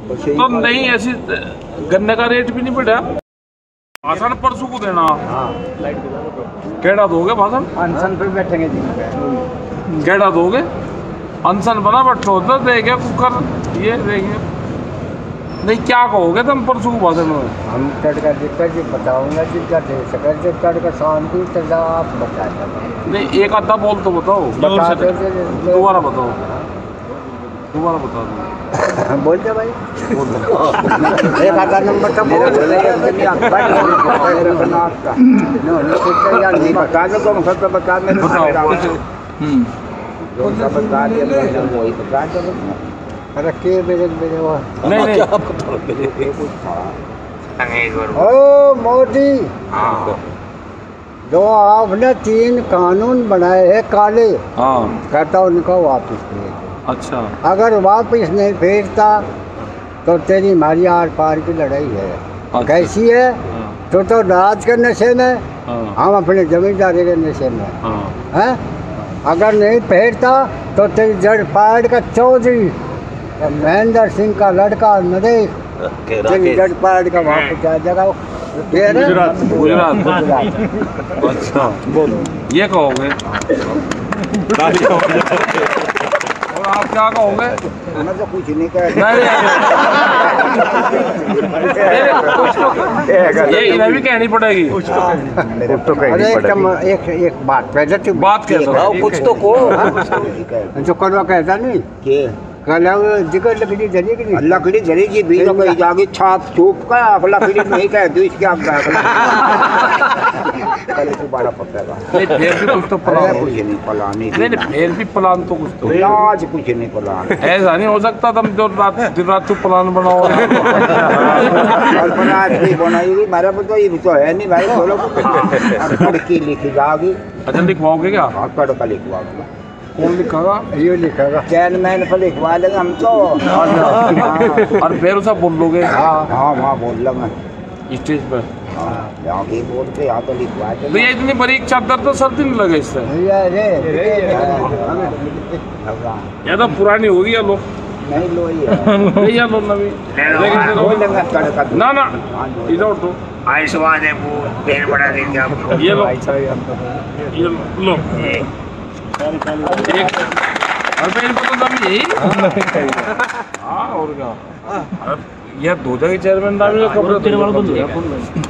तो नहीं ऐसी गन्ने का रेट भी नहीं बढ़ा। भाषण परसों को देना। केड़ा दोगे भाषण? अनशन पे बैठेंगे जी। केड़ा दोगे? अनशन बना बैठो तो देंगे कुकर ये देंगे। नहीं क्या कहोगे तुम परसों को भाषण में? हम तड़का दिक्कत जी बताऊंगा जितना दे सके जो तड़का शांति तड़का आप बता दो। नहीं एक आधा बोल तो बताओ। दोबारा बताओ। दोबारा बता दो। बोल दे भाई। एक आधा नंबर तो बोल दे। बता दो कौन सा बता मेरे बता दिया वही बता दो। अरे के मेरे वो नहीं ओ मोदी जो आपने 3 कानून बनाए हैं काले, हाँ कहता उनको वापस भेज। अच्छा अगर वापस नहीं भेजता तो तेरी हमारी आर पार की लड़ाई है। कैसी है? तो राज के नशे में, हम अपने जमींदारी के नशे में हैं। अगर नहीं भेजता तो तेरी जड़ पाड़ का चौधरी महेंद्र सिंह का लड़का नरेश तेरी जड़ पाड़ का वापस आ जाएगा। गुजरात। अच्छा बोलो ये कहोगे और आप क्या कहोगे? मैं तो कुछ नहीं कह ये इन्हें भी कहनी पड़ेगी। अरे एक बात पहले बात कह दो कुछ तो को जो करवा कहता नहीं जिगर लकड़ी जलेगी नहीं। लकड़ी जलेगी भी जाके छाप छूप का लकड़ी नहीं कह दो इसके आप पहले तो बड़ा पड़ेगा। नहीं फिर भी कुछ तो प्लान कुछ नहीं प्लान नहीं फिर भी प्लान तो कुछ तो आज कुछ नहीं प्लान ऐसा नहीं हो सकता तुम जो दिन रात को प्लान बनाओ। कल्पना नहीं बनाएगी मेरा तो ये तो है नहीं भाई बोलो लड़की लिखी जाएगी। अच्छा लिखवाओगे क्या? कड़का लिखवाऊंगा। कौन लिखेगा? ये लिखेगा चैनमैन पर लिखवा लेंगे हम तो। और फिर उसे बोल लोगे? हाँ बोल लूँगा स्टेज पर। यहाँ की बोल के यहाँ तो लिखवा देंगे। भैया इतनी बड़ी चादर तो सर्दी नहीं लगे इससे। या तो पुरानी होगी या लो नहीं लो या लो नवी ना ना इधर तो आयुष्मान है वो पेड़ बढ़ा देंगे आपको। ये लो एक और पेड़ को तो दम यही। हाँ और क्या यह दो जगह चेयरमैन दाम कपड़े तेरे वाला बंद हो गया।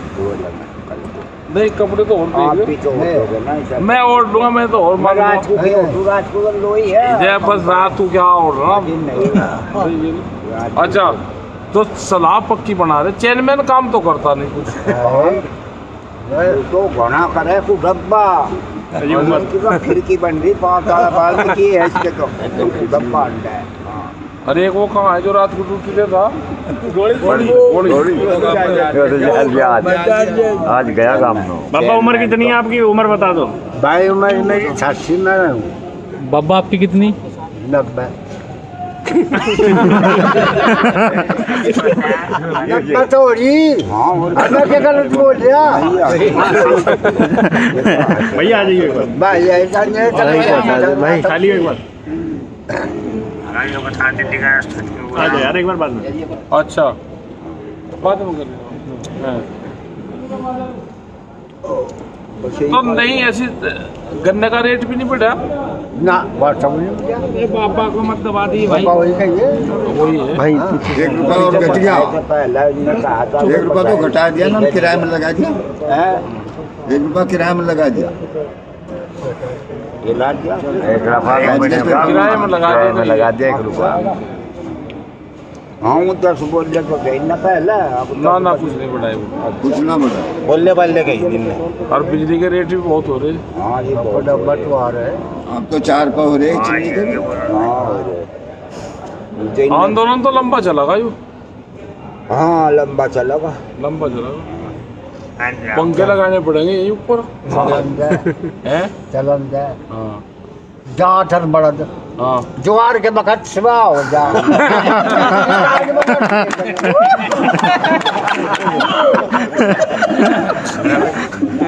नहीं कपड़े तो और मैं ओढ़ लूंगा। मैं तो और जय बस रात तू क्या ओढ़ रहा। अच्छा तो सलाह पक्की बना रहे। चेयरमैन काम तो करता नहीं कुछ तो घना करे कुछ डब्बा खिड़की बन रही 5 साल की है इसके तो डब्बा अंडा है। अरे एक वो कहाँ है जो रात को ड्यूटी देता? आज गया काम। बाबा उम्र कितनी है आपकी? उम्र बता दो भाई। उम्र मेरी 86 में हूँ। बाबा आपकी कितनी? 90। मैं क्या गलत बोल रहा? भैया आ जाइए एक बार। भाई ऐसा नहीं भाई खाली एक बार आ जाओ यार एक बार बाद में। अच्छा बाद में कर तो नहीं ऐसी गन्ने का रेट भी नहीं बढ़ा ना। बाबा को मत दबा दी भाई। वही कहिए वही है भाई 1 रुपया और घट गया। 1 रुपया तो घटा दिया ना किराए में लगा दिया। 1 रुपया किराए में लगा दिया। किराए में लगा दिया 1 रुपया। हाँ 10 बोल तो गई ना पहले। ना कुछ नहीं बढ़ाए कुछ ना बढ़ा बोलने वाले गई दिन में। और बिजली के रेट भी बहुत हो रहे। हाँ ये बहुत बटवा रहे। अब तो 4 रुपया हो रहे चीनी के। आंदोलन तो लंबा चलेगा यू। हाँ लंबा चलेगा। पंखे लगाने पड़ेंगे यही ऊपर चलन दे। जाठर बड़द ज्वार के बखत सिवा हो जा।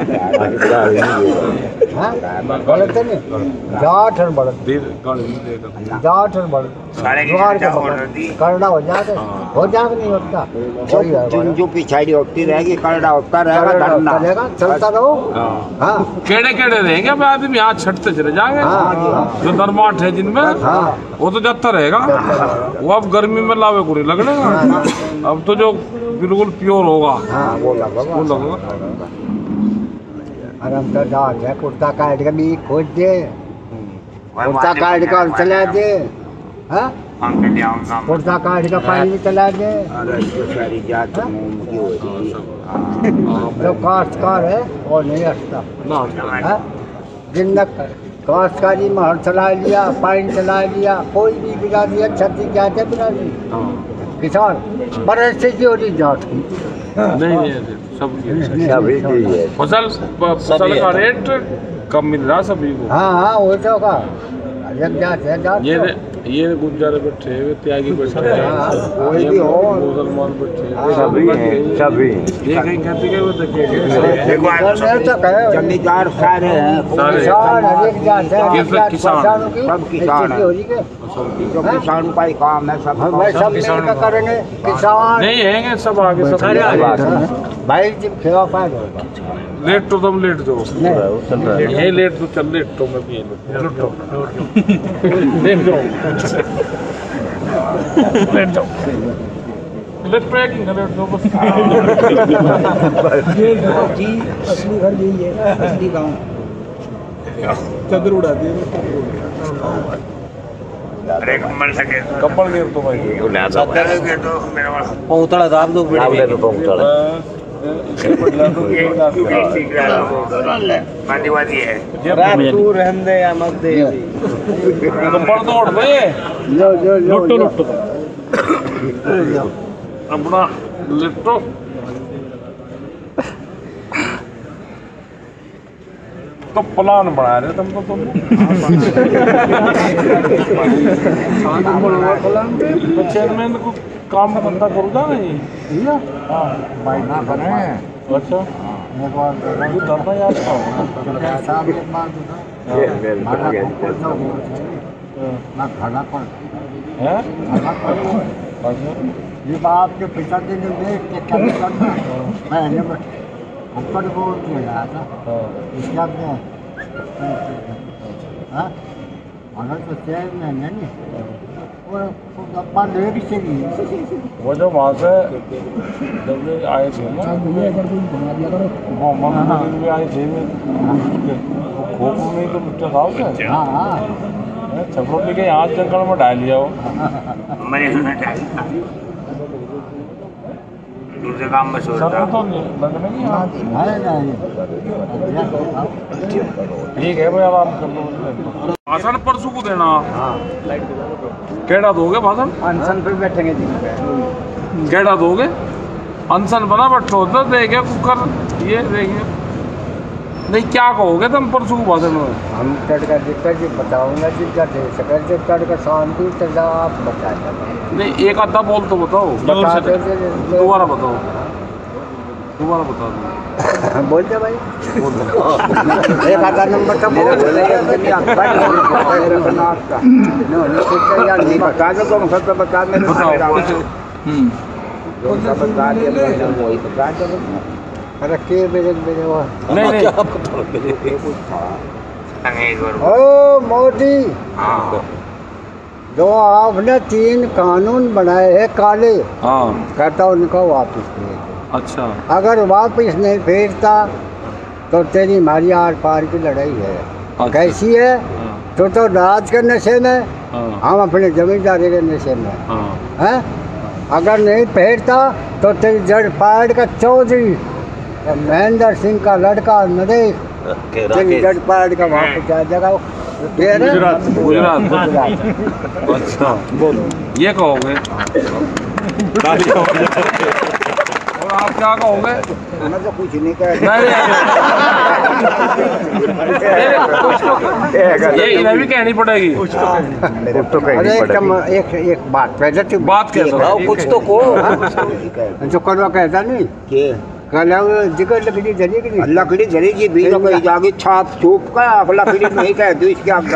हाँ बड़द तो नहीं जाट और बड़द जाट और बड़द साढ़े की द्वार के जाओ बड़द नदी। करड़ा हो जाते नहीं होता वही है बड़द। जो पिछाड़ी होती रहेगी करड़ा होता रहेगा धरना चलेगा चलता रहो हाँ केड़े केड़े रहेंगे अब आदमी यहाँ छटते चले जाएंगे हाँ जो नरमाठ है जिनमें हाँ वो तो जाता रहेगा वो अब गर्मी में लावे को नहीं लगेगा अब तो जो बिल्कुल प्योर होगा हाँ वो लगा वो लगेगा और हम तो जाट है कुर्ता काट के भी खोज दे कुर्ता काट कर चला दे हाँ हम के जाऊंगा कुर्ता काट के पानी में चला दे सारी जात की होती जो काश्तकार है वो नहीं हटता हाँ? जिनने काश्तकारी में हल चला लिया पानी चला लिया कोई भी बिगा दिया क्षति क्या थे बिना दी किसान परिस्थिति हो रही जाट की नहीं सब सभी की है फसल का रेट कम मिल रहा सभी को हाँ हाँ वो तो का एक जात है जाट ये गुज्जर बैठे हुए त्यागी बैठे हैं हाँ, कोई भी हो मुसलमान बैठे हैं सभी हैं सभी ये कहीं खेती के वो देखिए जमींदार सारे हैं किसान हर एक जात है हर जात किसान, किसानों की सब किसान स्थिति हो रही है जो किसान का ही काम है सब हम भाई सब मिलकर करेंगे किसान नहीं है सब आगे सब भाई जब खेवा पाए होगा लेट तो तुम लेट दो नहीं ये लेट तो चल लेट तो मैं भी लेट दो लेट जाओ लेट पैकिंग कर लेट दो बस असली घर यही है असली गाँव चदर उड़ा दिए अरे कमल सके कपल गिर तो भाई सदर के तो मेरा वाला पहुंचड़ा दाब दो आपने तो पहुंचा वादी वादी है तू रहन दे या मत दे कपल तो उड़ गए लो लो लो लुट्टो लुट्टो अपना लिट्टो तो प्लान बना रहे तुम तो चेयरमैन को काम धंधा करो जा नहीं ना बने अच्छा एक बार तू धरना याद साहब के बाद माना को तो ना खाना पर है खाना पर ये बात के पिताजी ने देख के क्या करना मैंने ऊपर बोल के रहा था इसके बाद में हाँ अगर तो शहर में नहीं वो अपना देख से वो जो वहाँ से जब ये आए थे ना मोहम्मद नबी भी आए थे खोखो नहीं तो मिट्टे खाओ क्या हाँ हाँ छपड़ों के यहाँ जंगल में डाल लिया वो मैंने सुना चाहिए दूसरे काम में सोच सर रहा तो लगने की यहाँ ठीक है भाई आराम कर लो भाषण परसों को देना केड़ा दोगे भाषण अनशन पे बैठेंगे जी केड़ा दोगे अनशन बना बैठो तो देखे कुकर ये देखिए नहीं क्या कहोगे तुम परसों को भाषण में हम तड़का जितना जी बताऊंगा जितना दे सके जो तड़का शांति सजा आप बताएगा नहीं एक आधा बोल तो बताओ बता दे दोबारा बताओ दोबारा बता दो बोल दे भाई एक आधा नंबर तो बोल बता दो तुम सब बता अरे के मेरे मेरे वो नहीं नहीं ओ मोदी जो आपने 3 कानून बनाए हैं काले हाँ कहता उनको वापस भेज अच्छा अगर वापस नहीं भेजता तो तेरी हमारी आर पार की लड़ाई है कैसी है तो राज के नशे में हम अपने जमींदारी के नशे में हैं अगर नहीं भेजता तो तेरी जड़ पाड़ का चौधरी महेंद्र सिंह का लड़का नरेश तेरी जड़ पाड़ का वापस आ जाएगा गुजरात अच्छा बोलो ये कहोगे और आप क्या कहोगे मैं तो कुछ नहीं कह ये इन्हें भी कहनी पड़ेगी तो अरे एक बात पहले बात कैसे कुछ तो को जो करवा कहता नहीं के कलम जिगर लकड़ी धरी की लकड़ी धरी की बीच में जाके छाप छूप का लकड़ी नहीं कह दो इसके आप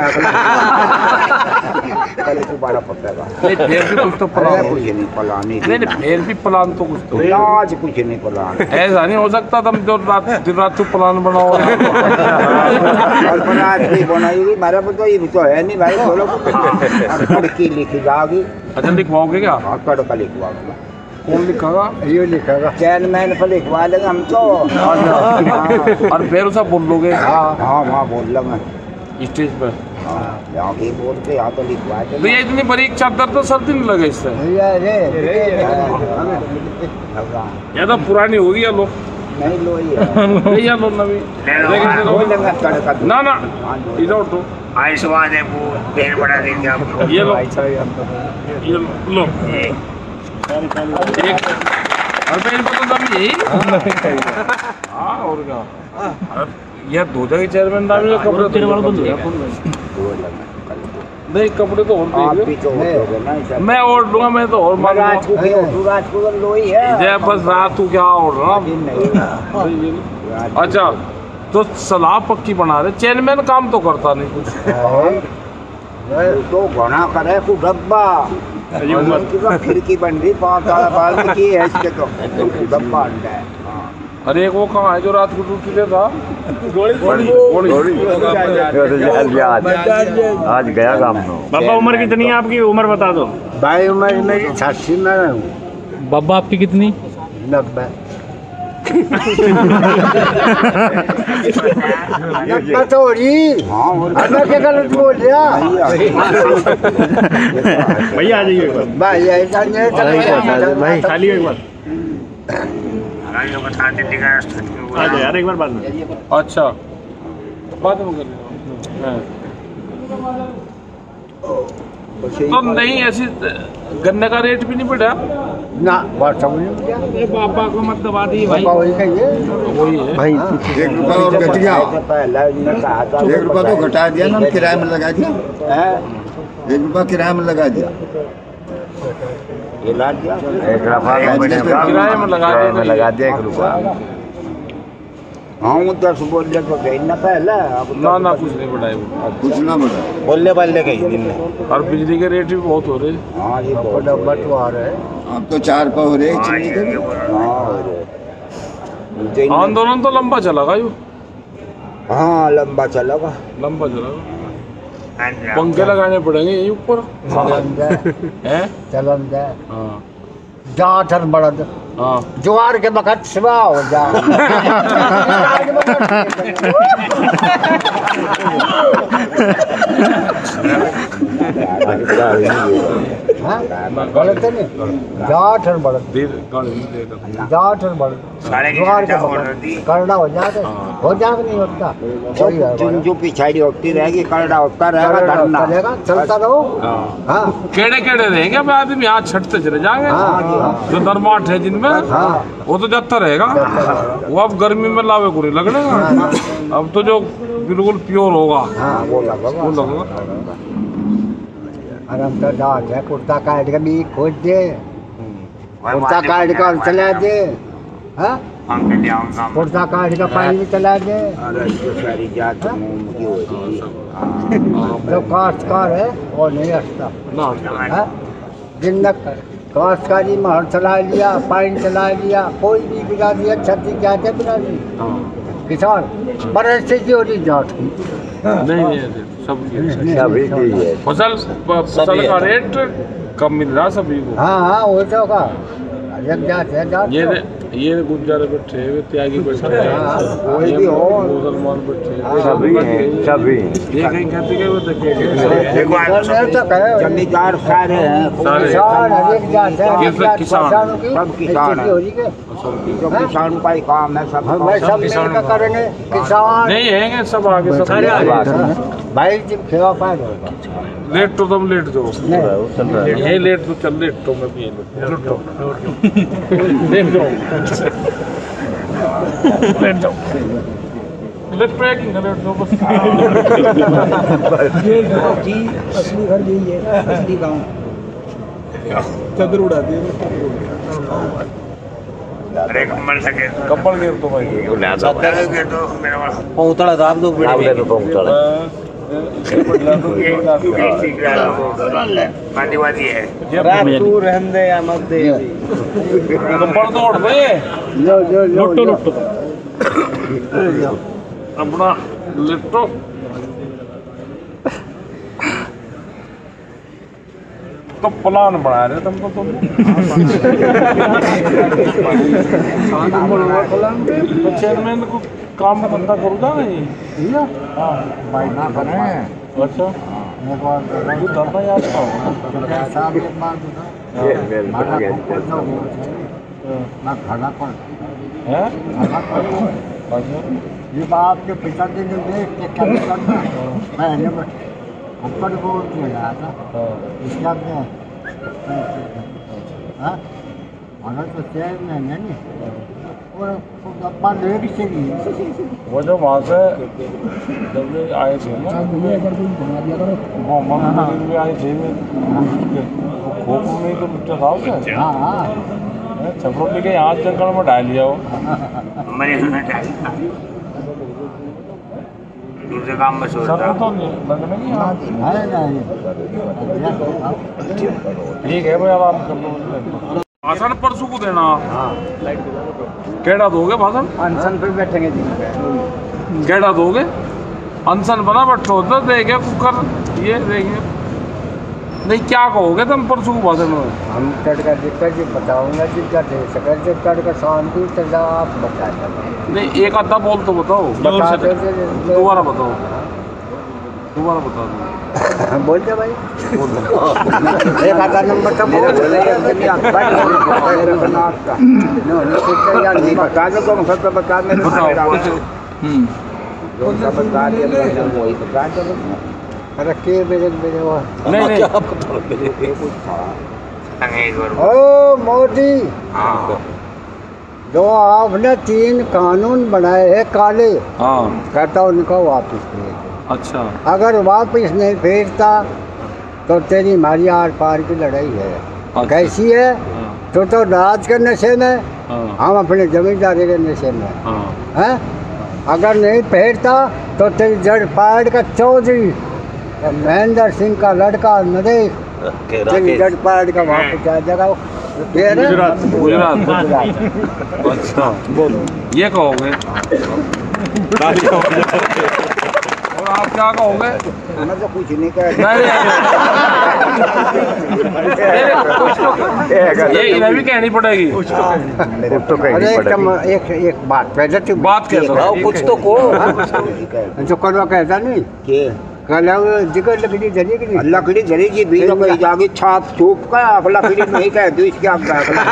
पहले तो बड़ा पड़ेगा नहीं फिर भी कुछ तो प्लान कुछ नहीं प्लान नहीं नहीं फिर भी प्लान तो कुछ तो आज कुछ नहीं प्लान ऐसा नहीं हो सकता तुम जो दिन रात को प्लान बनाओ कल्पना आज नहीं बनाएगी मेरा तो ये तो है नहीं भाई बोलो लड़की लिखी जाएगी अच्छा लिखवाओगे क्या कड़का लिखवाऊंगा कौन लिखेगा ये लिखेगा चैनमैन पर लिखवा लेंगे हम तो और फिर उसे बोल लोगे हाँ हाँ वहाँ बोल लूँगा स्टेज पर यहाँ की बोल के यहाँ तो लिखवा तो ये इतनी बड़ी चादर तो सर्दी नहीं लगे इससे भैया रे या तो पुरानी होगी या लो नहीं लो ये या लो नवी लेकिन बोल लेंगे कड़का ना ना इधर उठो आयुष्मान है वो पेड़ बढ़ा देंगे आपको ये लो लो एक और फिर इनको तो दम यही हाँ और क्या ये दो जगह चेयरमैन डाल में कपड़े तेरे वाला बंद हो गया नहीं कपड़े तो और आप भी देंगे तो होगे ना ऐसा। मैं ओढ़ लूंगा मैं तो और मार रात को रात को लो ही है जय बस रात तू क्या ओढ़ रहा दिन नहीं अच्छा तो सलाह पक्की बना रहे चेयरमैन काम तो करता नहीं कुछ तो घना करे को डब्बा खिड़की बन रही 5 साल बाद की है इसके तो डब्बा अंडा है अरे एक वो कहाँ है जो रात को टूटी देता आज गया काम में बाबा उम्र कितनी है आपकी उम्र बता दो भाई उम्र मेरी 86 में हूँ बाबा आपकी कितनी 90 90 तो हो रही हाँ मैं क्या गलत बोल रहा भैया आ जाइए एक बार भाई ऐसा नहीं भाई खाली एक बार गाड़ियों का था दिल्ली का रास्ता आ जाओ यार एक बार बाद में अच्छा बाद में कर लेंगे तो नहीं ऐसी गन्ने का रेट भी नहीं बढ़ा ना बात समझ नहीं अरे बाबा को मत दबा दी भाई वही कहिए वही है भाई 1 रुपया और घट गया 1 रुपया तो घटा दिया ना किराए में लगा दिया 1 रुपया किराए में लगा दिया एक रफा कंपनी किराए में लगा किराए दिया। में लगा दिया 1 रुपया हाँ वो 10 बोल रहे तो कहना पहले अब ना ना कुछ नहीं बढ़ाए वो कुछ ना बढ़ा बोलने वाले कहीं दिन में और बिजली के रेट भी बहुत हो रहे हाँ ये बहुत बटवा रहे अब तो 4 रुपया हो रहे हाँ, चीनी ये के बोल रहा हाँ आंदोलन तो लंबा चला यू हाँ लंबा चलेगा लंबा चला है पंखे लगाने पड़ेंगे यही ऊपर हैं चलन दे हाँ जाट और बड़द हाँ ज्वार के बखत सिवा हो जा गलत है नहीं जाट और बड़द देर गाड़ी में देर जाट और बड़द साढ़े की ज्वार के चर्चा हो रही बखत थी। करना हो जाते हो जाके नहीं होता वही है जो जो पिछाड़ी होती रहेगी करड़ा होता रहेगा धरना चलेगा चलता रहो हाँ केड़े केड़े रहेंगे अब आदमी यहाँ छटते चले जाएंगे हाँ जो दरमाट है जिनमें हाँ वो तो जाता रहेगा वो अब गर्मी में लावे को नहीं लगेगा अब तो जो बिल्कुल प्योर होगा हाँ वो लगेगा आराम से जाट है कुर्ता काट के भी खोज दे कुर्ता काट कर चला दे हाँ पंखे ले आऊंगा कुर्ता काट का पानी भी चला दे अरे तो सारी जात की होती है जो काश्तकार है वो नहीं हटता ना है जिन काश्तकारी में हर चला लिया पानी चला लिया कोई भी बिना दिया छत्ती क्या थे बिना दी किसान बरस की हो रही जाट की नहीं सब सभी की है फसल का रेट कम मिल रहा सभी को हाँ हाँ वो तो का एक जात है जाट ये गुज्जर बैठे हुए त्यागी बैठे हैं हाँ, कोई ये भी हो मुसलमान बैठे हैं सभी हैं सभी ये कहीं कहते कि वो देखिए देखो आज तो कहे जमींदार सारे हैं सारे। किसान हर एक जात है किस- हर जात किसान। किसानों की सब किसान स्थिति हो रही है जो किसान का ही काम है सब भाई सब मिलकर करेंगे किसान नहीं है सब आगे सब सारे आगे आगे भाई जब खेवा पाए होगा लेट तो तुम लेट दो नहीं यही लेट तो चल लेट तो मैं भी लेट जाओ लेट जाओ लेट पैकिंग लेट दो बस असली घर यही है असली गाँव चदर उड़ा दिए अरे कम्बल सके कपल गिर तो भाई ये ले दो के तो मेरा वाला पौतड़ा दाब दो आप ले तो पहुंचा ये ठीक है वादी है रात तू रहन दे या मत दे कपल तोड़ दे लुट्टो लुट्टो अपना लिट्टो तो प्लान बना रहे तुम तो चेयरमैन को काम में धंधा करूँगा नहीं महीना बने अच्छा धंधा याद ना खाना पर है ये बात के पिताजी ने देख के क्या करना मैंने ऊपर को लगाया था इसके बाद में हाँ मगर तो शहर में नहीं और अपना ले भी चाहिए वो जो वहाँ से जब ये आए थे ना वो मंदिर में आए थे खोखो में तो मिट्टी था उसे हाँ हाँ छपरों लेके यहाँ जंगल में डाल लिया वो मैंने सुना चाहिए दूसरे काम में सोचता सर तो नहीं लगने की हाँ ठीक है भाई आराम कर लो भाषण परसों को देना केड़ा दोगे भाषण अनशन पे बैठेंगे जी केड़ा दोगे अनशन बना बैठो तो देखे कुकर ये देखे नहीं क्या कहोगे तुम परसों को भाषण में हम तड़का दिक्कत जी बताऊंगा जी क्या दे सके जो तड़का शांति तक आप बता नहीं एक आधा बोल तो बताओ दोबारा बताओ दोबारा बता दो बोल दे भाई एक आधा नंबर तो बोल नहीं बता दो तुम सब बता अरे के मेरे मेरे वो नहीं नहीं ओ मोदी जो आपने 3 कानून बनाए हैं काले हाँ कहता उनको वापस भेज अच्छा अगर वापस नहीं भेजता तो तेरी हमारी आर पार की लड़ाई है कैसी है तो राज के नशे में हम अपने जमींदारी के नशे में हैं अगर नहीं भेजता तो तेरी जड़ पाड़ का चौधरी महेंद्र सिंह का लड़का नरेश तेरी जड़ पाड़ का वापस आ जाएगा गुजरात अच्छा बोलो ये कहोगे और आप क्या कहोगे मैं तो कुछ नहीं कह ये इन्हें भी कहनी पड़ेगी अरे एक बात पहले तो बात कैसे कुछ तो को जो करवा कहता नहीं कल जिगर लकड़ी जलेगी नहीं लकड़ी जलेगी बीच में जाके छाप छूप का लकड़ी नहीं कह दो इसके आप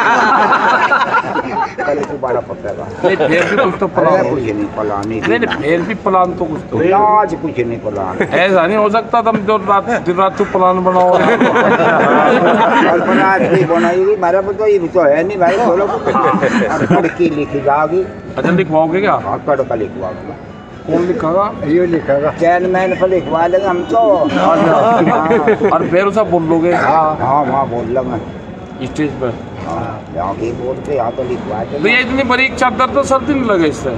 कल दोबारा पड़ेगा नहीं फिर भी कुछ तो प्लान कुछ नहीं प्लान नहीं फिर भी प्लान तो कुछ तो आज कुछ नहीं प्लान ऐसा नहीं हो सकता तुम जो दिन रात तो प्लान बनाओ कल्पना आज नहीं बनाएगी मेरा तो ये तो है नहीं भाई बोलो लड़की लिखी जाएगी अच्छा लिखवाओगे क्या तड़का लिखवाओगे कौन लिखेगा ये लिखेगा चैनमैन पर लिखवा लेंगे हम तो और फिर उसे बोलोगे हाँ हाँ बोल लगा स्टेज पर यहाँ भी बोलते यहाँ तो लिखवा तो ये इतनी बड़ी चादर तो सर्दी नहीं लगे इससे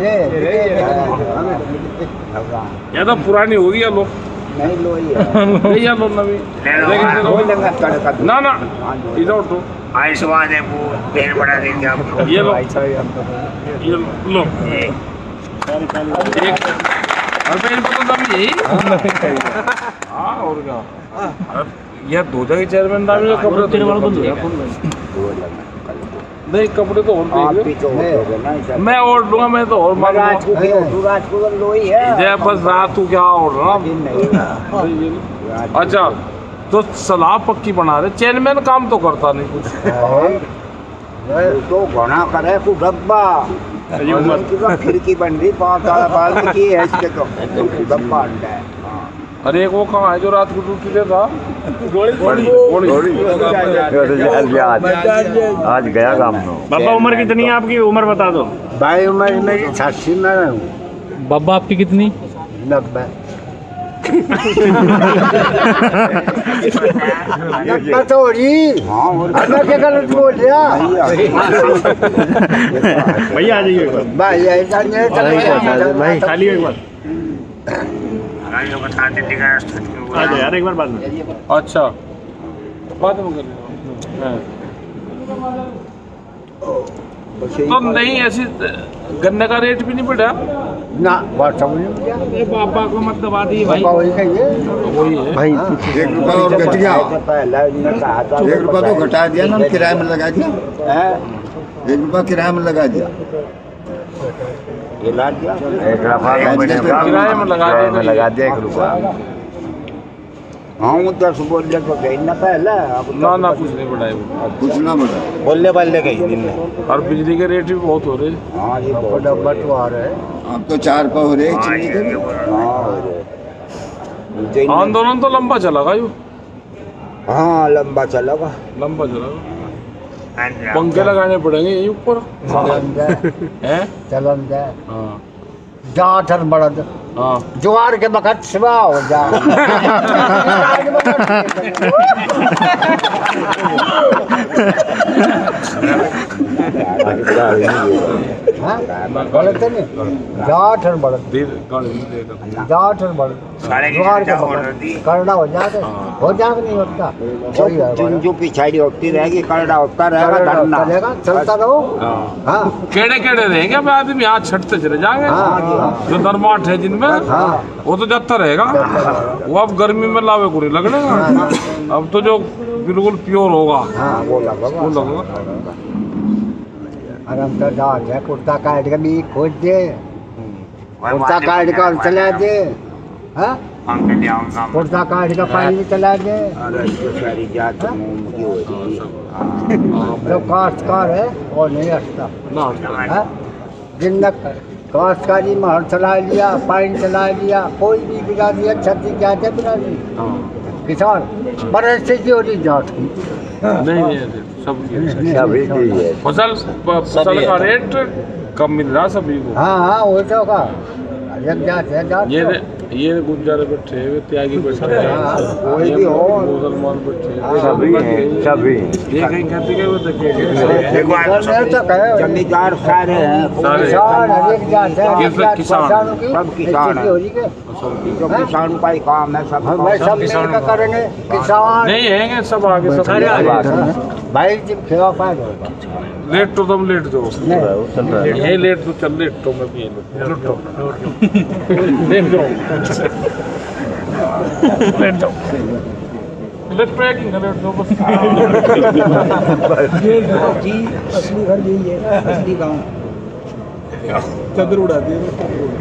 या तो पुरानी होगी या लो नहीं लो ये नहीं या लो नवी ना ना इधर उठो आयुष्मान है वो देर बढ़ा देंगे आपको ये लो एक और फिर इनको तो दम यही हाँ और क्या यह दो जगह चेयरमैन दामी जो कपड़े तेरे वाला बंद हो गया नहीं कपड़े तो और देंगे मैं ओढ़ लूंगा मैं तो और मार राजकुमार लो ही है जय बस रात तू क्या ओढ़ रहा अच्छा तो सलाह पक्की बना रहे चेयरमैन काम तो करता नहीं कुछ तो घना करे को डब्बा खिड़की बन रही 5 साल बाद की है इसके तो डब्बा अंडा है अरे एक वो कहाँ है जो रात को ड्यूटी पे था आज गया काम बाबा उम्र कितनी है आपकी उम्र बता दो भाई उम्र मेरी 86 में हूँ बाबा आपकी कितनी 90 कचौड़ी हाँ और मैं क्या गलत बोल दिया भैया आ जाइए एक बार भाई ऐसा नहीं भाई खाली एक बार गाड़ियों का था दिल्ली का आ जाओ यार एक बार बाद में अच्छा बाद में कर हाँ। तो नहीं ऐसी गन्ने का रेट भी नहीं बढ़ा ना बात समझ में क्या ये बाबा को मत दबा दी भाई पापा वही कहिए वही है भाई 1 रुपया और घट गया पहले इन्होंने कहा था 1 रुपया तो घटा दिया ना किराए में लगा दिया 1 रुपया किराए में लगा दिया ये ला दिया एक रफा किराए में लगा किराए में दिया। लगा दिया 1 रुपया हाँ वो 10 बोल दिया तो गई ना पहले अब ना ना कुछ नहीं बढ़ाए वो। कुछ ना बढ़ा बोलने वाले गई दिन में और बिजली के रेट भी बहुत हो रहे हैं। हाँ ये बहुत डब्बा तो आ रहा है अब तो 4 रुपया हो रहे हाँ, चीनी के भी। ये बोल रहा हूँ। हाँ हो रहा है आंदोलन तो लंबा चलेगा यू हाँ लंबा चलेगा लंबा चलेगा हाँ जी, पंखे लगाने पड़ेंगे यहीं ऊपर चलन दे हैं चलन दे हाँ जाठर बड़द हाँ ज्वार के बखत सुबह हो जा गलत है नहीं जाठर बड़द धीरे गाड़ी में देगा जाठर बड़द साढ़े ज्वार के ग्यारह ऑर्डर दी। बखत करड़ा हो जाते हो जाके नहीं होता वही है हमारा। जो पिछाड़ी होती रहेगी करड़ा होता रहेगा करड़ा धरना होता रहेगा, चलता रहो हाँ केड़े केड़े रहेंगे अब आदमी यहाँ छटते चले जाएंगे हाँ जो दरमाट है जिनमें हाँ वो तो जाता रहेगा वो अब गर्मी में लावे को नहीं लगेगा अब तो जो बिल्कुल प्योर होगा हाँ वो लगा वो लगेगा और हम तो डाक है कुर्ता काट के भी खोज दे वही कुर्ता मालिक काट को कर चला दे हाँ पंखे ले आऊंगा मैं। कुर्ता काट का पानी भी चला दे अरे इसको सारी जात मुंह की होती है जो काश्तकार है वो नहीं हटता ना हाँ? जिनने काश्तकारी में हर चला लिया पानी चला लिया कोई भी बिना दिया छत्ती क्या थे बिना दी किसान बरस से की होती जाट की नहीं नहीं सब सभी की है फसल का रेट कम मिल रहा सभी को हाँ हाँ वो तो का एक जात है जाट ये गुज्जर बैठे हुए त्यागी बैठे हाँ, हैं कोई भी हो। मुसलमान बैठे हैं सभी हैं सभी ये कहीं कहते कि वो देखिए देखो आज तो नहीं तो कहे जमींदार सारे हैं सारे किसान हर एक जात है हर एक जात किसान। पहचान होगी, सब किसान ऐसी है। हो रही के जो किसान का ही काम है सब हम भाई सब मिलकर करेंगे किसान नहीं है सब आगे सब भाई जब खेवा पाए होगा लेट तो तुम लेट दो नहीं यही लेट तो चल लेट तो मैं भी लेट दो लेट दो लेट दो लेट पैकिंग लेट दो बस असली घर यही है असली गाँव चदर उड़ा दिए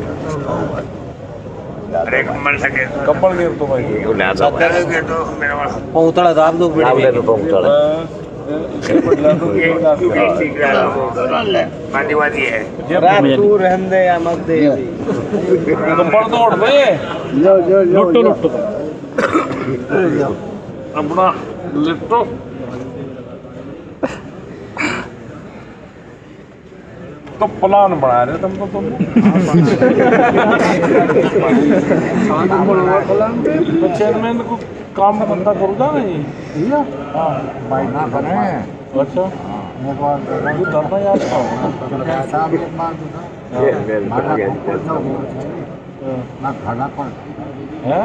अरे कम्बल सके कपड़ गिर तो भाई चद्दर के तो मेरा वाला पहुंचड़ा दाब दो आपने तो पहुंचा वादी वादी है तू रहन दे या मत दे कपड़ तोड़ दे लो लो लो लुट्टो लुट्टो अपना लिट्टो तो प्लान बना रहे तुम तो चेयरमैन को काम में धंधा करूँगा नहीं ना करें अच्छा एक बार ये धंधा याद का साहब एक बार ना खाना पर है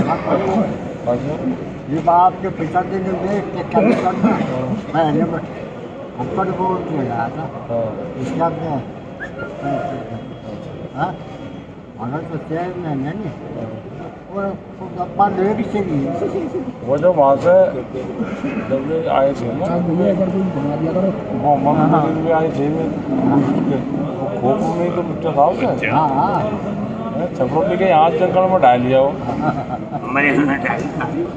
ये बात के पिताजी ने देख के क्या करना मैंने ऊपर वो किया था इसके आपने हाँ अगर तो शहर में नहीं वो अपना देख से वो जो वहाँ से जब ये आए थे ना मोहम्मद नबी भी आए थे खो खो नहीं तो मिट्टा साहब से हाँ हाँ छपरो लेके यहाँ जंगल में डाल लिया वो मैंने सुना चाहिए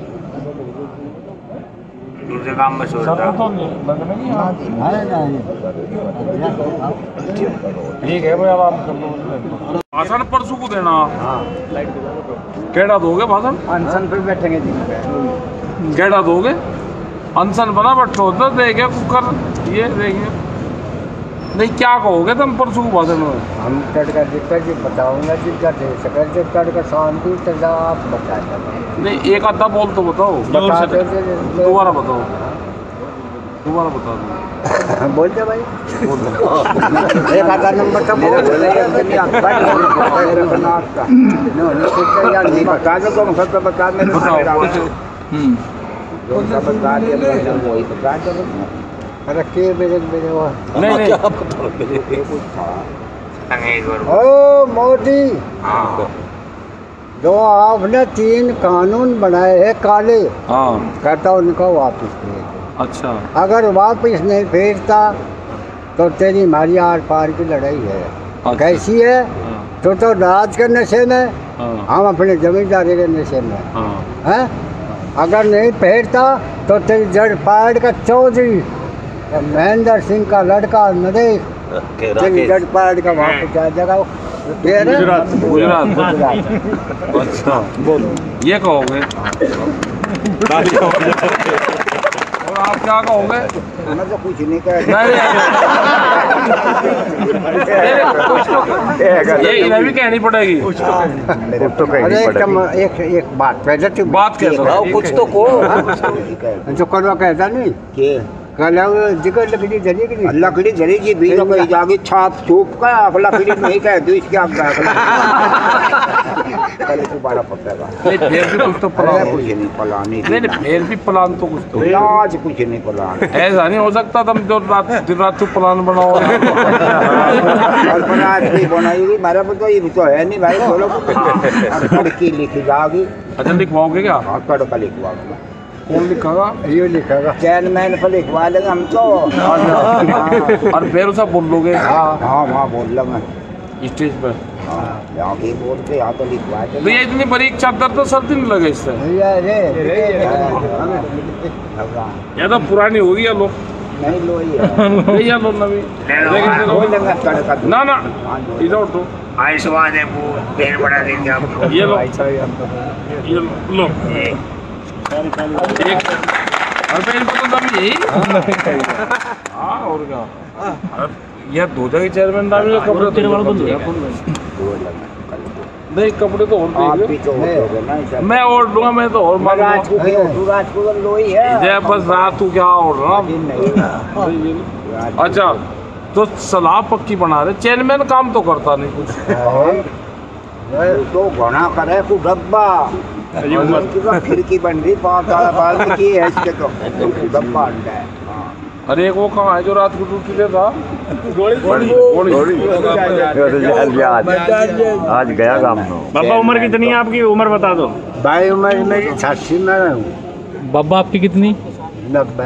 दूसरे काम में सोच सर रहा तो लगने की यहाँ है नहीं ठीक है भाई आराम कर लो भाषण परसों को देना केड़ा दोगे भाषण अनशन पे बैठेंगे जी केड़ा दोगे अनशन बना बैठो उधर देखे कुकर ये देखिए नहीं क्या कहोगे तुम परसों को भाषण में? हम तड़का दिक्कत जी बताऊंगा जिसका दे सके जो तड़का शांति सजा आप बता दो। नहीं एक आधा बोल तो बताओ, बता दे दोबारा बताओ, दोबारा बता दो। बोल दे भाई एक आधा नंबर तो बोल दे बता दो तुम सब तो बता मेरे बताओ। जो सब बता दिया मैंने वही बता दो। रखिए मेरे मेरे वो नहीं नहीं ओ मोदी जो आपने 3 कानून बनाए हैं काले, हाँ कहता उनको वापस भेज। अच्छा अगर वापस नहीं भेजता तो तेरी हमारी आर पार की लड़ाई है। कैसी है? तो राज के नशे में, हम अपने जमींदारी के नशे में हैं। अगर नहीं भेजता तो तेरी जड़ पाड़ का चौधरी महेंद्र सिंह का लड़का नरेश तेरी जड़ पाड़ का वापस आ जाएगा। गुजरात अच्छा बोलो ये कहोगे और आप क्या कहोगे? मैं तो कुछ नहीं कह नहीं ये इन्हें भी कहनी पड़ेगी। मेरे तो कहीं अरे नहीं पड़ेगी। एक बात पहले तो बात कैसे कुछ तो को जो करवा कहता नहीं कल जिगर लकड़ी जली कि नहीं लकड़ी जलेगी भी तो कोई जाके छाप छूप का लकड़ी नहीं कह दो इसके आप पहले तो बड़ा पड़ेगा। नहीं फिर भी कुछ तो प्लान कुछ नहीं पलानी नहीं नहीं फिर भी प्लान तो कुछ तो इलाज कुछ नहीं पलान ऐसा नहीं हो सकता तुम जो दिन रात तो प्लान बनाओ कल्पना नहीं बनाएगी मेरा तो ये तो है नहीं भाई बोलो लड़की लिखी जाएगी। अच्छा लिखवाओगे क्या? हाँ तड़का लिखवाऊंगा। कौन लिखेगा? ये लिखेगा चैनमैन पर लिखवा लेंगे हम तो। और फिर उसे बोल लोगे हाँ हाँ बोल लूँगा स्टेज पे। यहाँ की बोलते यहाँ तो लिखवा तो देंगे। ये इतनी बड़ी चादर तो सर्दी नहीं लगे इससे। या तो पुरानी होगी या लो नहीं लो ये नहीं या लो नवी बोल देंगे तड़का ना ना इधर उठो आयुष्मान है वो पेड़ बढ़ा देंगे आपको। ये लो ये लो एक और फिर इनको तो दम यही हाँ और क्या यह दो जगह चेयरमैन डाले कपड़े तेरे वाले बंद नहीं कपड़े तो और आप भी देंगे तो होगे ना ऐसा। मैं ओढ़ लूंगा मैं तो और मार राजपूत लो ही है जय बस रात तू क्या ओढ़ रहा अच्छा तो सलाह पक्की बना रहे चेयरमैन काम तो करता नहीं कुछ तो घना करे को डब्बा खिड़की बन रही 5 साल बाद की है इसके तो डब्बा अंडा है। अरे एक वो कहाँ है जो रात को टूट था आज गया काम में। बाबा उम्र कितनी है आपकी? उम्र बता दो। भाई उम्र मेरी 86 में हूँ। बाबा आपकी कितनी? 90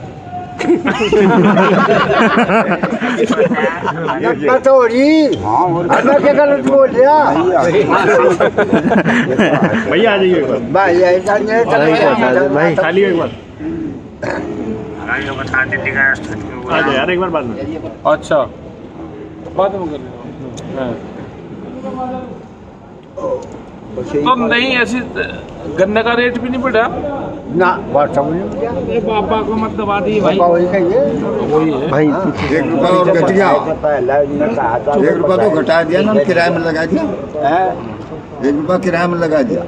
90 तो हो रही। हाँ और मैं क्या गलत बोल रहा भैया आ जाइए एक बार। भाई ऐसा नहीं भाई खाली एक बार गाड़ियों का था दिल्ली का रास्ता आ जाओ यार एक बार बाद में। अच्छा बाद में कर तो नहीं ऐसी गन्ने का रेट भी नहीं बढ़ा ना बात समझ में क्या बाबा को मत दबा दी भाई पापा वही कहिए वही है भाई 1 रुपया और घट गया। पहला इन्होंने कहा था 1 रुपया तो घटा दिया ना, किराए में लगा दिया। 1 रुपया किराए में लगा दिया।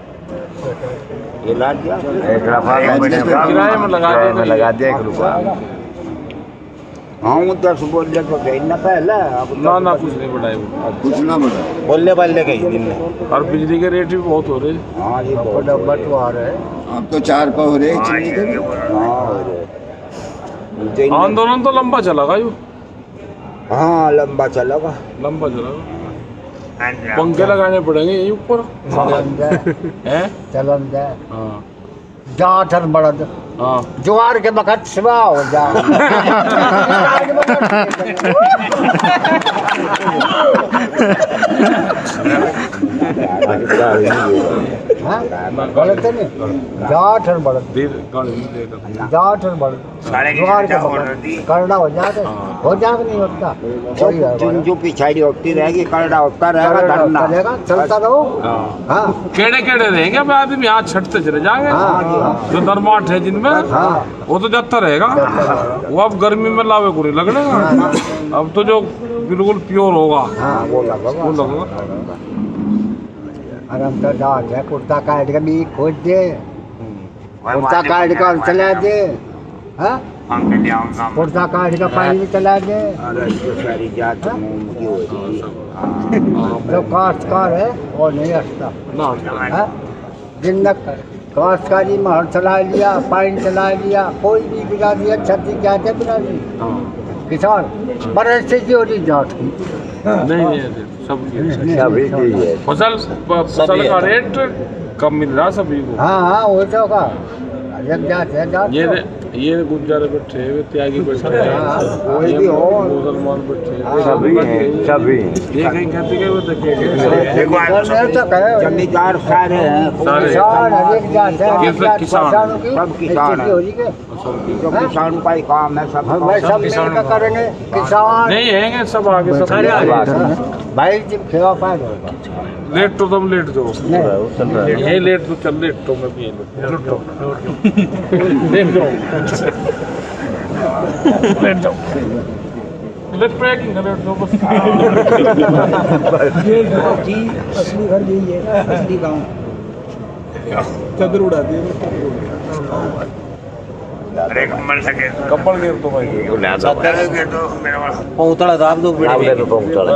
ये ला दिया एक रफा किराए में लगा दिया। लगा दिया 1 रुपया। हाँ 10 बोल रहे तो गई ना पहले अब ना ना कुछ नहीं बढ़ाए वो कुछ ना बढ़ा। बोलने वाले गई दिन में। और बिजली के रेट भी बहुत हो रहे हाँ ये बहुत डब्बा तो आ रहा है अब तो 4 रुपया हो रहे हैं चीनी के भी। हाँ हो रहे। आंदोलन तो लंबा चला यू हाँ लंबा चलेगा। लंबा चला पंखे लगाने पड़ेंगे यही ऊपर हैं चलन दे हाँ जाट और बड़द हाँ ज्वार के बखत सिवा हो जा हाँ गलत है नहीं जाट और बड़द जाट और बड़द साढ़े की द्वार के चर्चा हो बगल रही थी। करड़ा हो जाते हो जाग नहीं होता वही है जो जो पिछाड़ी होती रहेगी करड़ा होता रहेगा धरना चलेगा चलता रहो हाँ केड़े केड़े रहेंगे अब आदमी यहाँ छटते चले जाएंगे हाँ जो दरमाट है जिनमें हाँ वो तो जाता रहेगा वो अब गर्मी में लावे को नहीं लगेगा अब तो जो बिल्कुल प्योर होगा हाँ वो लगा वो लगेगा और हम तो जाट है कुर्ता काट के भी खोज दे कुर्ता काट कर चला दे हाँ हम के आऊंगा कुर्ता काट का पानी भी चला दे अरे इसको सारी जात मुंह की हो रही है जो काश्तकार है वो नहीं हटता हाँ? जिनने काश्तकारी में हर चला लिया पानी चला लिया कोई भी बिगा दिया छत्ती क्या क्या बिगा दी किसान परिस्थिति हो रही जाट की नहीं सब सभी की है फसल का रेट कम मिल रहा सभी को हाँ हाँ वो तो का एक जात है जाट ये गुज्जर बैठे हुए त्यागी बैठे हैं हाँ, कोई भी हो मुसलमान बैठे हैं सभी हैं सभी ये कहीं कहते हैं वो देखिए देखो नहीं तो कहे जमींदार सारे हैं सारे किसान हर एक जात है किस एक जात किसान? किसानों की सब किसान स्थिति हैं। हो रही है जो किसान का ही काम है सब हम भाई सब मिलकर करेंगे किसान नहीं है सब आगे सब भाई जब खेवा पाए होगा लेट तो तुम लेट दो नहीं यही लेट तो चल लेट तो मैं भी लेट जाओ लेट पैकिंग कर लेट दो बस असली घर यही है असली गाँव चदर उड़ा दिए अरे कमल सके कपल गिर तो भाई के तो मेरा वाला पहुंचड़ा था आप लोग आपने तो पहुंचा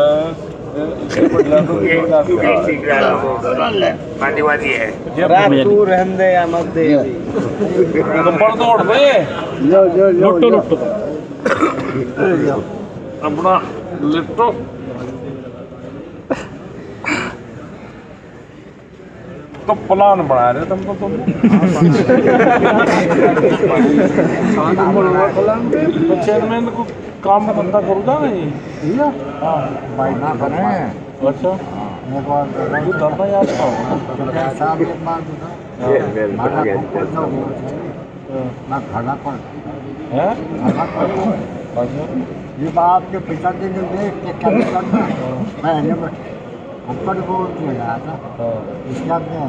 ये सीख रहा है मादीवादी है तू रहन दे या मत दे कपल तो उड़ गए लो लो लो लुट्टो लुट्टो अपना लिट्टो तो प्लान बना रहे तुम तो चेयरमैन को काम धंधा करो ना नहीं ना बने अच्छा एक बार तू धरना याद साहब के बाद ना खाना पर है ये बात के पिताजी ने देख के क्या करना मैंने ऊपर को किया था इसका में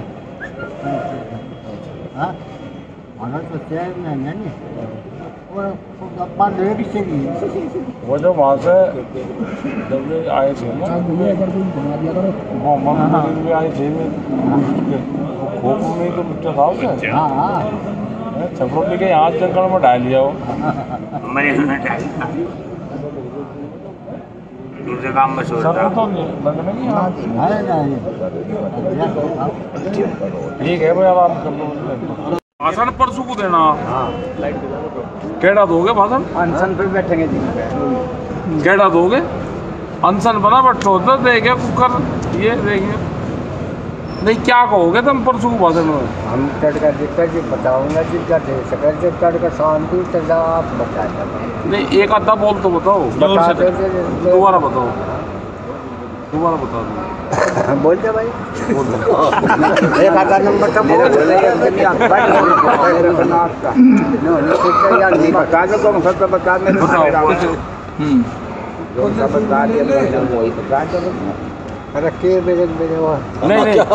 हाँ और तो शहर में नहीं वो डब्बा ले भी चाहिए वो जो वहाँ से जब ये आए थे ना मोहम्मद नबी भी आए थे खोप नहीं तो मिट्टे साहब से हाँ हाँ छपड़ों के यहाँ जंगल में डाल लिया वो मेरे सुना चाहिए दूसरे काम में सोच सब रहा तो लगने की हाँ है नहीं ठीक है भाई आराम कर लो भाषण परसों को देना केड़ा दोगे भाषण अनशन पे बैठेंगे जी केड़ा दोगे अनशन बना बैठो तो देखे कुकर ये देखे नहीं क्या कहोगे तुम परसों को भाषण में हम तड़का जितना जी बताऊंगा जितना दे सके जो तड़का शांति तड़का आप बता नहीं एक आधा बोल तो बताओ बता दे दोबारा बताओ दोबारा बता दो बोलते भाई एक आधा नंबर तो बोल बता दो तुम सब बता दो जो सब बता दिया वही बता दो अरे के मेरे मेरे वो नहीं नहीं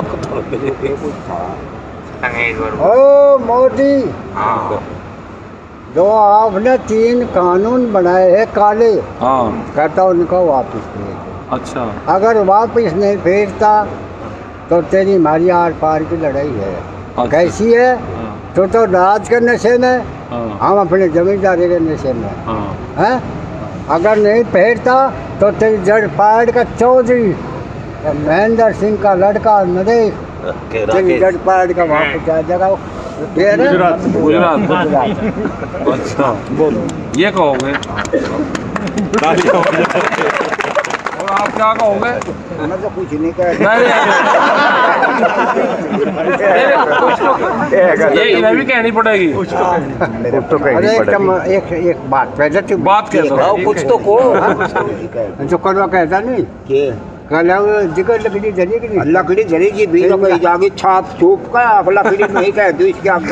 एक बार ओ मोदी हाँ जो आपने 3 कानून बनाए हैं काले हाँ कहता उनको वापस भेज अच्छा अगर वापस नहीं भेजता तो तेरी हमारी आर पार की लड़ाई है कैसी है तो राज के नशे में हम अपने जमींदारी के नशे में हैं अगर नहीं भेजता तो तेरी जड़ पाड़ का चौधरी महेंद्र सिंह का लड़का नरेश तेरी जड़ पाड़ का वापस आ जाएगा गुजरात अच्छा बोलो ये कहोगे और आप क्या कहोगे मैं तो कुछ नहीं कह ये इन्हें भी कहनी पड़ेगी अरे एक बात पहले बात कैसे कुछ तो को जो करवा कहता नहीं के कलम जिगर लकड़ी धरी की लकड़ी धरेगी बीच में जाके छाप छूप का लकड़ी नहीं कह दो इसके आप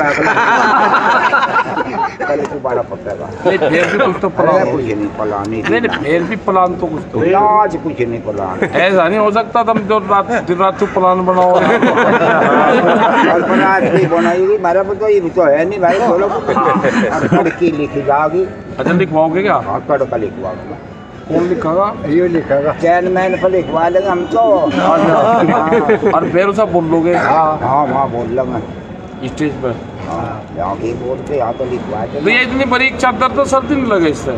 पहले तो बड़ा पड़ेगा नहीं फिर भी कुछ तो प्लान कुछ नहीं पलानी नहीं नहीं फिर भी प्लान तो कुछ तो इलाज कुछ नहीं पलान ऐसा नहीं हो सकता तुम जो दिन रात को प्लान बनाओ कल्पना नहीं बनाएगी मेरा तो ये तो है नहीं भाई बोलो लड़की लिखी जाएगी अच्छा लिखवाओगे क्या हाँ कड़का लिखवाऊंगा कौन लिखेगा ये लिखेगा चैनमैन पर लिखवा लेंगे हम तो और फिर उसे बोल लोगे हाँ हाँ वहाँ बोल लूँगा स्टेज पर यहाँ की बोलते यहाँ तो लिखवा तो ये इतनी बड़ी चादर तो सर्दी नहीं लगे इससे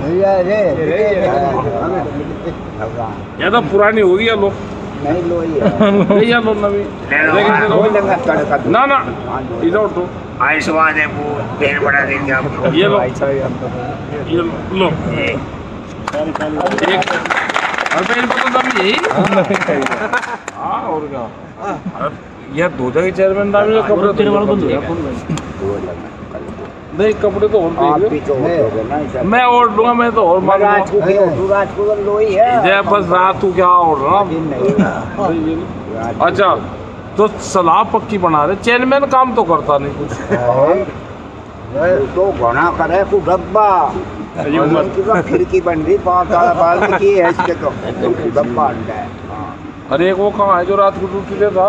या तो पुरानी होगी या लो नहीं लो ये या लो नवी बोल लेंगे कड़का ना ना इधर उठो आयुष्मान है वो पेड़ बढ़ा देंगे आपको ये लो ये लो एक और फिर इनको तो दम यही हाँ और क्या ये दो जगह चेयरमैन डाल में कपड़े तेरे वाला बंद हो गया नहीं कपड़े तो और आप देंगे भी तो होगे ना ऐसा मैं ओढ़ लूंगा मैं तो और मार राजपूत लो ही है जय बस रात तू क्या ओढ़ रहा अच्छा तो सलाह पक्की बना रहे चेयरमैन काम तो करता नहीं कुछ तो घना करे को डब्बा खिड़की बन रही पाँच साल बाद की है इसके तो डब्बा अंडा है अरे एक वो कहाँ है जो रात को ड्यूटी देता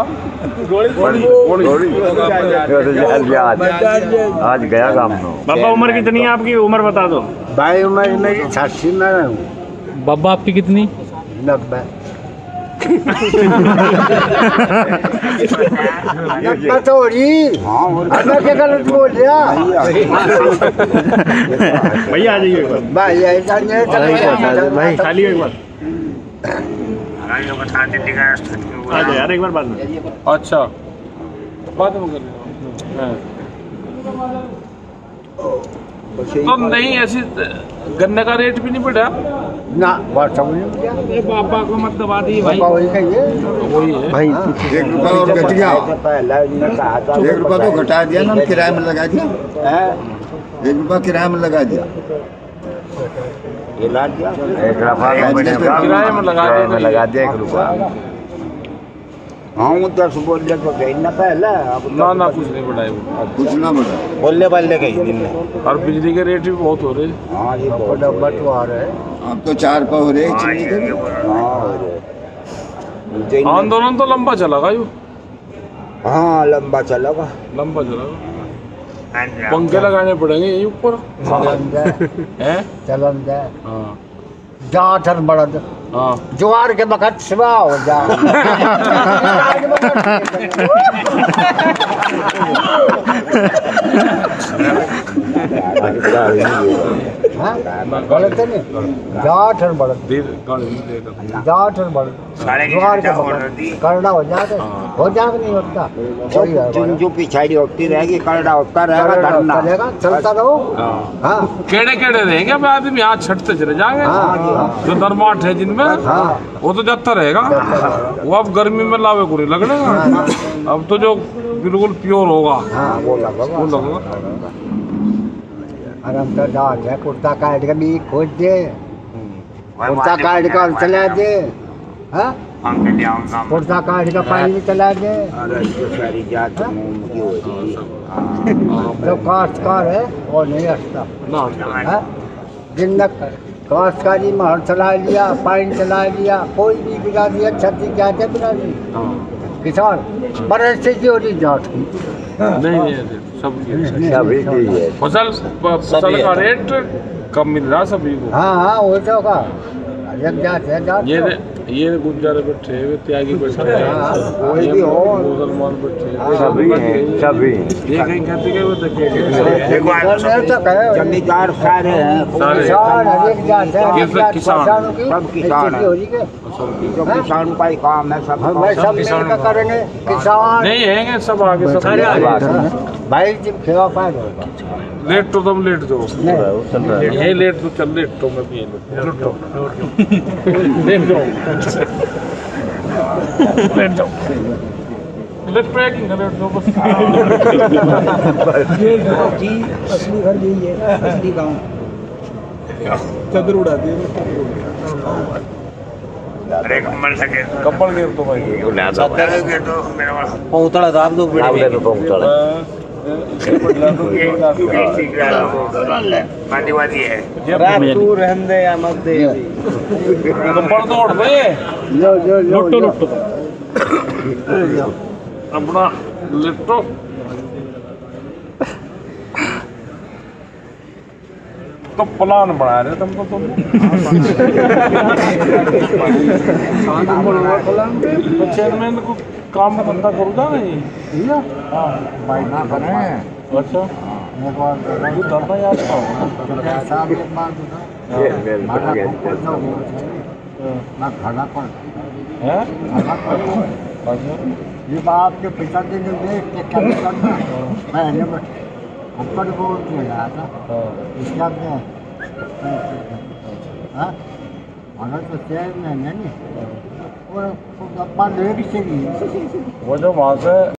आज गया काम नो बाबा उम्र कितनी है आपकी उम्र बता दो भाई उम्र मेरी 86 में हूँ बाबा आपकी कितनी 90 90 तो हो रही हाँ और मैं क्या गलत बोल रहा भैया आ जाइए एक बार भाई ऐसा नहीं भाई खाली एक बार गाड़ियों का था दिल्ली का रास्ता आ जाओ यार एक बार बाद में अच्छा बाद में कर लेना तो नहीं ऐसी गन्ने का रेट भी नहीं बढ़ा ना बात समझ अरे बाबा को मत दबा दी भाई वही कहिए वही है भाई 1 रुपया और घट गया पहला इन्होंने कहा था 1 रुपया तो घटा दिया ना किराए में लगा दिया 1 रुपया किराए में लगा दिया ये ला दिया किराए में लगा दिया लगा दिया 1 रुपया हाँ 10 बोल रहे तो कहीं ना पहला ना ना कुछ नहीं बढ़ाए वो कुछ ना बढ़ा बोलने वाले कहीं दिन में और बिजली के रेट भी बहुत हो रहे हाँ ये बहुत डब्बा तो आ रहा है अब तो 4 रुपया हो रहे हैं चीनी के हाँ आंदोलन तो लंबा चलेगा यू हाँ लंबा चलेगा लंबा चलेगा पंखे लगाने पड़ेंगे यही ऊपर हैं चलन दे हाँ जाठर बड़द हाँ ज्वार के बखत सिवा हो जा गलत है नहीं जाठर बड़द देर गाड़ी में देगा जाठर बड़द ज्वार के बखत करना हो जाते हो जाग नहीं होता वही है जो पिछाड़ी होती रहेगी करड़ा होता रहेगा धरना चलेगा चलता रहो हाँ केड़े केड़े रहेंगे अब आदमी यहाँ छटते चले जाएंगे जो दरमाट है जिनमें वो तो जाता रहेगा वो अब गर्मी में लावे को नहीं लगेगा अब तो जो बिल्कुल प्योर होगा हाँ वो वो लगेगा आराम से डाल है कुर्ता काट के भी खोज दे कुर्ता काट कर चला दे हाँ पंखे ले आऊंगा कुर्ता काट का पानी चला दे अरे इसको सारी जात मुंह की हो रही जो काश्तकार है वो नहीं हटता ना हाँ? जिन काश्तकारी में हर चला लिया पानी चला लिया कोई भी बिगा दिया छत्ती क्या थे बिगा दी किसान बरसते की हो रही जात की नहीं सब सभी की है फसल का रेट कम मिल रहा सभी को हाँ हाँ वो तो का एक जात है जात ये गुज्जर बैठे हुए त्यागी बैठे हैं कोई भी हो मुसलमान बैठे हैं सभी हैं सभी ये कहीं कहते कि वो देखिए जमींदार सारे हैं सारे किसान हर एक जात है किस- किसान। किसानों की सब किसान हैं। हो रही है जो किसान का ही काम है सब हम भाई सब मिलकर करेंगे किसान नहीं है सब आगे सब सारे आगे भाई जब सेवा पाए लेट तो तुम लेट दो नहीं यही लेट तो चल लेट तो मैं भी लेट जाओ लेट जाओ लेट पैकिंग लेट दो बस असली घर यही है असली गाँव चदर उड़ा दिए अरे कमल सके कपल गिर तो भाई तो मेरा वाला पौतड़ा दाब दो आप ले तो पहुंचा मादीवादी है रात तू रहंदे या मत दे कपल तोड़ दे लो लो लो लुट्टो लुट्टो अपना लिट्टो तो प्लान बना रहे तुम तो चेयरमैन को काम धंधा करूँगा नहीं महीना बने अच्छा एक बार धरना याद था साल के बाद मारा को ना खाना पर हैं खाना पर ये बात के पिताजी ने देख के क्या करना मैंने ऊपर बोल के आया था इसके बाद में हाँ हमारा तो शहर में नहीं और अपना ले भी चाहिए वो जो वहाँ से